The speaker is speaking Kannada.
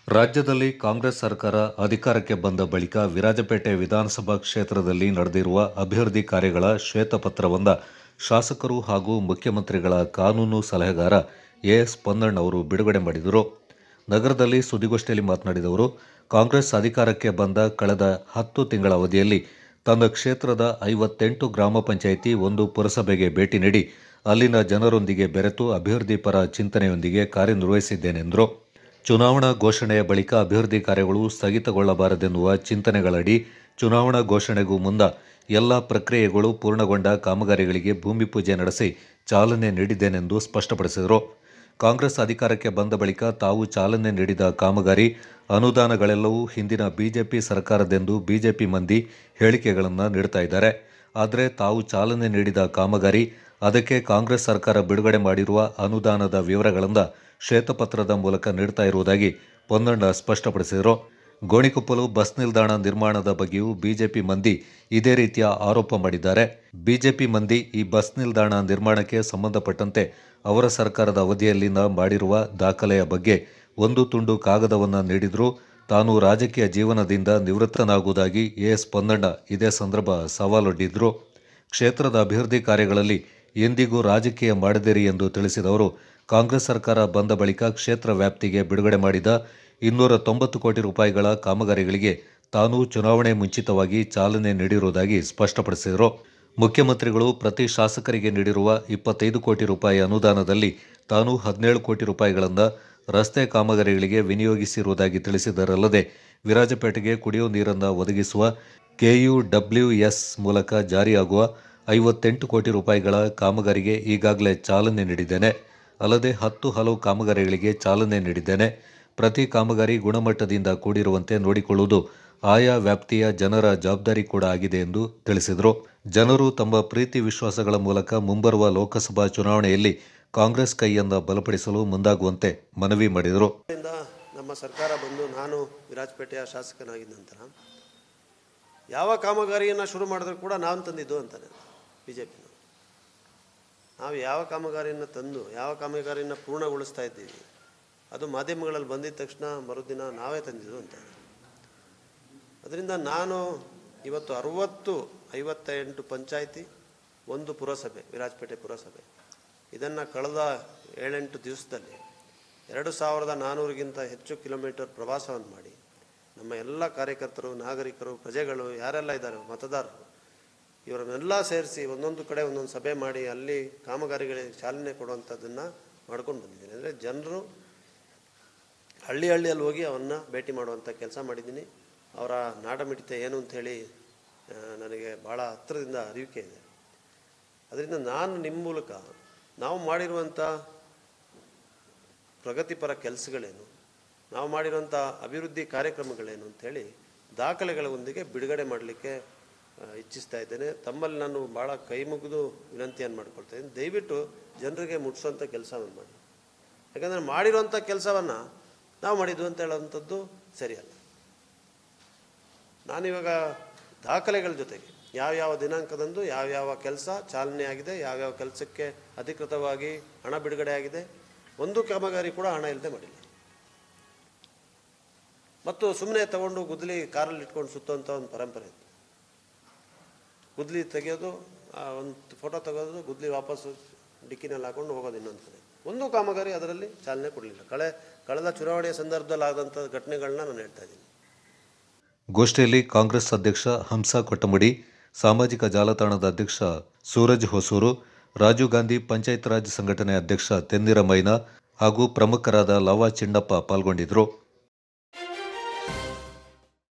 ರಾಜ್ಯದಲ್ಲಿ ಕಾಂಗ್ರೆಸ್ ಸರ್ಕಾರ ಅಧಿಕಾರಕ್ಕೆ ಬಂದ ಬಳಿಕ ವಿರಾಜಪೇಟೆ ವಿಧಾನಸಭಾ ಕ್ಷೇತ್ರದಲ್ಲಿ ನಡೆದಿರುವ ಅಭಿವೃದ್ಧಿ ಕಾರ್ಯಗಳ ಶ್ವೇತಪತ್ರವನ್ನು ಶಾಸಕರು ಹಾಗೂ ಮುಖ್ಯಮಂತ್ರಿಗಳ ಕಾನೂನು ಸಲಹೆಗಾರ ಎಎಸ್ ಪೊನ್ನಣ್ಣ ಅವರು ಬಿಡುಗಡೆ ಮಾಡಿದರು. ನಗರದಲ್ಲಿ ಸುದ್ದಿಗೋಷ್ಠಿಯಲ್ಲಿ ಮಾತನಾಡಿದ ಅವರು, ಕಾಂಗ್ರೆಸ್ ಅಧಿಕಾರಕ್ಕೆ ಬಂದ ಕಳೆದ 10 ತಿಂಗಳ ಅವಧಿಯಲ್ಲಿ ತನ್ನ ಕ್ಷೇತ್ರದ 58 ಗ್ರಾಮ ಪಂಚಾಯಿತಿ, 1 ಪುರಸಭೆಗೆ ಭೇಟಿ ನೀಡಿ ಅಲ್ಲಿನ ಜನರೊಂದಿಗೆ ಬೆರೆತು ಅಭಿವೃದ್ಧಿ ಪರ ಚಿಂತನೆಯೊಂದಿಗೆ ಕಾರ್ಯನಿರ್ವಹಿಸಿದ್ದೇನೆಂದರು. ಚುನಾವಣಾ ಘೋಷಣೆಯ ಬಳಿಕ ಅಭಿವೃದ್ಧಿ ಕಾರ್ಯಗಳು ಸ್ಥಗಿತಗೊಳ್ಳಬಾರದೆನ್ನುವ ಚಿಂತನೆಗಳಡಿ ಚುನಾವಣಾ ಘೋಷಣೆಗೂ ಮುನ್ನ ಎಲ್ಲ ಪ್ರಕ್ರಿಯೆಗಳು ಪೂರ್ಣಗೊಂಡ ಕಾಮಗಾರಿಗಳಿಗೆ ಭೂಮಿ ಪೂಜೆ ನಡೆಸಿ ಚಾಲನೆ ನೀಡಿದ್ದೇನೆಂದು ಸ್ಪಷ್ಟಪಡಿಸಿದರು. ಕಾಂಗ್ರೆಸ್ ಅಧಿಕಾರಕ್ಕೆ ಬಂದ ಬಳಿಕ ತಾವು ಚಾಲನೆ ನೀಡಿದ ಕಾಮಗಾರಿ, ಅನುದಾನಗಳೆಲ್ಲವೂ ಹಿಂದಿನ ಬಿಜೆಪಿ ಸರ್ಕಾರದೆಂದು ಬಿಜೆಪಿ ಮಂದಿ ಹೇಳಿಕೆಗಳನ್ನು ನೀಡ್ತಾ ಇದ್ದಾರೆ. ಆದರೆ ತಾವು ಚಾಲನೆ ನೀಡಿದ ಕಾಮಗಾರಿ, ಅದಕ್ಕೆ ಕಾಂಗ್ರೆಸ್ ಸರ್ಕಾರ ಬಿಡುಗಡೆ ಮಾಡಿರುವ ಅನುದಾನದ ವಿವರಗಳನ್ನು ಶ್ವೇತಪತ್ರದ ಮೂಲಕ ನೀಡ್ತಾ ಇರುವುದಾಗಿ ಪೊನ್ನಣ್ಣ ಸ್ಪಷ್ಟಪಡಿಸಿದರು. ಗೋಣಿಕೊಪ್ಪಲು ಬಸ್ ನಿಲ್ದಾಣ ನಿರ್ಮಾಣದ ಬಗ್ಗೆಯೂ ಬಿಜೆಪಿ ಮಂದಿ ಇದೇ ರೀತಿಯ ಆರೋಪ ಮಾಡಿದ್ದಾರೆ. ಬಿಜೆಪಿ ಮಂದಿ ಈ ಬಸ್ ನಿಲ್ದಾಣ ನಿರ್ಮಾಣಕ್ಕೆ ಸಂಬಂಧಪಟ್ಟಂತೆ ಅವರ ಸರ್ಕಾರದ ಅವಧಿಯಲ್ಲಿನ ಮಾಡಿರುವ ದಾಖಲೆಯ ಬಗ್ಗೆ ಒಂದು ತುಂಡು ಕಾಗದವನ್ನು ನೀಡಿದರೂ ತಾನು ರಾಜಕೀಯ ಜೀವನದಿಂದ ನಿವೃತ್ತನಾಗುವುದಾಗಿ ಎಎಸ್ ಪೊನ್ನಣ್ಣ ಇದೇ ಸಂದರ್ಭ ಸವಾಲೊಡ್ಡಿದ್ರು. ಕ್ಷೇತ್ರದ ಅಭಿವೃದ್ಧಿ ಕಾರ್ಯಗಳಲ್ಲಿ ಎಂದಿಗೂ ರಾಜಕೀಯ ಮಾಡದಿರಿ ಎಂದು ತಿಳಿಸಿದವರು, ಕಾಂಗ್ರೆಸ್ ಸರ್ಕಾರ ಬಂದ ಬಳಿಕ ಕ್ಷೇತ್ರ ವ್ಯಾಪ್ತಿಗೆ ಬಿಡುಗಡೆ ಮಾಡಿದ 290 ಕೋಟಿ ರೂಪಾಯಿಗಳ ಕಾಮಗಾರಿಗಳಿಗೆ ತಾನು ಚುನಾವಣೆ ಮುಂಚಿತವಾಗಿ ಚಾಲನೆ ನೀಡಿರುವುದಾಗಿ ಸ್ಪಷ್ಟಪಡಿಸಿದರು. ಮುಖ್ಯಮಂತ್ರಿಗಳು ಪ್ರತಿ ಶಾಸಕರಿಗೆ ನೀಡಿರುವ 25 ಕೋಟಿ ರೂಪಾಯಿ ಅನುದಾನದಲ್ಲಿ ತಾನು 17 ಕೋಟಿ ರೂಪಾಯಿಗಳನ್ನು ರಸ್ತೆ ಕಾಮಗಾರಿಗಳಿಗೆ ವಿನಿಯೋಗಿಸಿರುವುದಾಗಿ ತಿಳಿಸಿದರಲ್ಲದೆ, ವಿರಾಜಪೇಟೆಗೆ ಕುಡಿಯುವ ನೀರನ್ನು ಒದಗಿಸುವ KUWS ಮೂಲಕ ಜಾರಿಯಾಗುವ 58 ಕೋಟಿ ರೂಪಾಯಿಗಳ ಕಾಮಗಾರಿಗೆ ಈಗಾಗಲೇ ಚಾಲನೆ ನೀಡಿದ್ದೇನೆ. ಅಲ್ಲದೆ 10 ಹಲವು ಕಾಮಗಾರಿಗಳಿಗೆ ಚಾಲನೆ ನೀಡಿದ್ದೇನೆ. ಪ್ರತಿ ಕಾಮಗಾರಿ ಗುಣಮಟ್ಟದಿಂದ ಕೂಡಿರುವಂತೆ ನೋಡಿಕೊಳ್ಳುವುದು ಆಯಾ ವ್ಯಾಪ್ತಿಯ ಜನರ ಜವಾಬ್ದಾರಿ ಕೂಡ ಆಗಿದೆ ಎಂದು ತಿಳಿಸಿದರು. ಜನರು ತಮ್ಮ ಪ್ರೀತಿ ವಿಶ್ವಾಸಗಳ ಮೂಲಕ ಮುಂಬರುವ ಲೋಕಸಭಾ ಚುನಾವಣೆಯಲ್ಲಿ ಕಾಂಗ್ರೆಸ್ ಕೈಯನ್ನು ಬಲಪಡಿಸಲು ಮುಂದಾಗುವಂತೆ ಮನವಿ ಮಾಡಿದರು. ನಮ್ಮ ಸರ್ಕಾರ ಬಂದು ನಾನು ವಿರಾಜಪೇಟೆಯ ಶಾಸಕನಾಗಿದ್ದ ನಂತರ ಯಾವ ಕಾಮಗಾರಿಯನ್ನು ಶುರು ಮಾಡಿದ್ರು ಕೂಡ ನಾನು ತಂದಿದ್ದು ಅಂತಾನೆ ಬಿಜೆಪಿ. ನಾವು ಯಾವ ಕಾಮಗಾರಿಯನ್ನು ತಂದು ಯಾವ ಕಾಮಗಾರಿಯನ್ನು ಪೂರ್ಣಗೊಳಿಸ್ತಾ ಇದ್ದೀವಿ ಅದು ಮಾಧ್ಯಮಗಳಲ್ಲಿ ಬಂದಿದ ತಕ್ಷಣ ಮರುದಿನ ನಾವೇ ತಂದಿದ್ದು ಅಂತ. ಅದರಿಂದ ನಾನು ಇವತ್ತು 58 ಪಂಚಾಯಿತಿ, 1 ಪುರಸಭೆ, ವಿರಾಜಪೇಟೆ ಪುರಸಭೆ, ಇದನ್ನು ಕಳೆದ 7-8 ದಿವಸದಲ್ಲಿ 2400ಗಿಂತ ಹೆಚ್ಚು ಕಿಲೋಮೀಟರ್ ಪ್ರವಾಸವನ್ನು ಮಾಡಿ ನಮ್ಮ ಎಲ್ಲ ಕಾರ್ಯಕರ್ತರು, ನಾಗರಿಕರು, ಪ್ರಜೆಗಳು ಯಾರೆಲ್ಲ ಇದ್ದಾರೆ, ಮತದಾರರು, ಇವರನ್ನೆಲ್ಲ ಸೇರಿಸಿ ಒಂದೊಂದು ಕಡೆ ಒಂದೊಂದು ಸಭೆ ಮಾಡಿ ಅಲ್ಲಿ ಕಾಮಗಾರಿಗಳಿಗೆ ಚಾಲನೆ ಕೊಡುವಂಥದ್ದನ್ನು ಮಾಡ್ಕೊಂಡು ಬಂದಿದ್ದೀನಿ. ಅಂದರೆ ಜನರು ಹಳ್ಳಿಯಲ್ಲಿ ಹೋಗಿ ಅವನ್ನ ಭೇಟಿ ಮಾಡುವಂಥ ಕೆಲಸ ಮಾಡಿದ್ದೀನಿ. ಅವರ ನಾಡಮಿಡಿತ ಏನು ಅಂಥೇಳಿ ನನಗೆ ಭಾಳ ಹತ್ತಿರದಿಂದ ಅರಿವಿಕೆ ಇದೆ. ಅದರಿಂದ ನಾನು ನಿಮ್ಮ ಮೂಲಕ ನಾವು ಮಾಡಿರುವಂಥ ಪ್ರಗತಿಪರ ಕೆಲಸಗಳೇನು, ನಾವು ಮಾಡಿರುವಂಥ ಅಭಿವೃದ್ಧಿ ಕಾರ್ಯಕ್ರಮಗಳೇನು ಅಂಥೇಳಿ ದಾಖಲೆಗಳೊಂದಿಗೆ ಬಿಡುಗಡೆ ಮಾಡಲಿಕ್ಕೆ ಇಚ್ಛಿಸ್ತಾ ಇದ್ದೇನೆ. ತಮ್ಮಲ್ಲಿ ನಾನು ಭಾಳ ಕೈ ಮುಗಿದು ವಿನಂತಿಯನ್ನು ಮಾಡ್ಕೊಳ್ತಾ ಇದ್ದೀನಿ, ದಯವಿಟ್ಟು ಜನರಿಗೆ ಮುಟ್ಟಿಸೋಂಥ ಕೆಲಸವನ್ನು ಮಾಡಿ. ಯಾಕಂದರೆ ಮಾಡಿರುವಂಥ ಕೆಲಸವನ್ನು ನಾವು ಮಾಡಿದ್ದು ಅಂತ ಹೇಳೋವಂಥದ್ದು ಸರಿಯಲ್ಲ. ನಾನಿವಾಗ ದಾಖಲೆಗಳ ಜೊತೆಗೆ ಯಾವ್ಯಾವ ದಿನಾಂಕದಂದು ಯಾವ್ಯಾವ ಕೆಲಸ ಚಾಲನೆ ಆಗಿದೆ, ಯಾವ್ಯಾವ ಕೆಲಸಕ್ಕೆ ಅಧಿಕೃತವಾಗಿ ಹಣ ಬಿಡುಗಡೆ ಆಗಿದೆ, ಒಂದು ಕಾಮಗಾರಿ ಕೂಡ ಹಣ ಇಲ್ಲದೆ ಮಾಡಿಲ್ಲ. ಮತ್ತು ಸುಮ್ಮನೆ ತಗೊಂಡು ಗುದ್ದಲಿ ಕಾರಲ್ಲಿ ಇಟ್ಕೊಂಡು ಸುತ್ತುವಂಥ ಒಂದು ಪರಂಪರೆ ಇತ್ತು. ಗುದ್ದಲಿ ತೆಗೆಯೋದು, ಒಂದು ಫೋಟೋ ತೆಗೆಯೋದು, ಗುದ್ದಲಿ ವಾಪಸ್ಸು ಡಿಕ್ಕಿನಲ್ಲಿ ಹಾಕೊಂಡು ಹೋಗೋದು ಇನ್ನೊಂದು ಕಡೆ. ಒಂದು ಕಾಮಗಾರಿ ಅದರಲ್ಲಿ ಚಾಲನೆ ಕೊಡಲಿಲ್ಲ. ಕಳೆದ ಚುನಾವಣೆಯ ಸಂದರ್ಭದಲ್ಲಿ ಆದಂಥ ಘಟನೆಗಳನ್ನ ನಾನು ಹೇಳ್ತಾ ಇದ್ದೀನಿ. ಗೋಷ್ಠಿಯಲ್ಲಿ ಕಾಂಗ್ರೆಸ್ ಅಧ್ಯಕ್ಷ ಹಂಸ ಕೊಟ್ಟಮುಡಿ, ಸಾಮಾಜಿಕ ಜಾಲತಾಣದ ಅಧ್ಯಕ್ಷ ಸೂರಜ್ ಹೊಸೂರು, ರಾಜೀವ್ ಗಾಂಧಿ ಪಂಚಾಯತ್ ರಾಜ್ ಸಂಘಟನೆ ಅಧ್ಯಕ್ಷ ತೆನ್ನಿರ ಮೈನಾ ಹಾಗೂ ಪ್ರಮುಖರಾದ ಲವಾ ಚಿಣ್ಣಪ್ಪ ಪಾಲ್ಗೊಂಡಿದ್ದರು.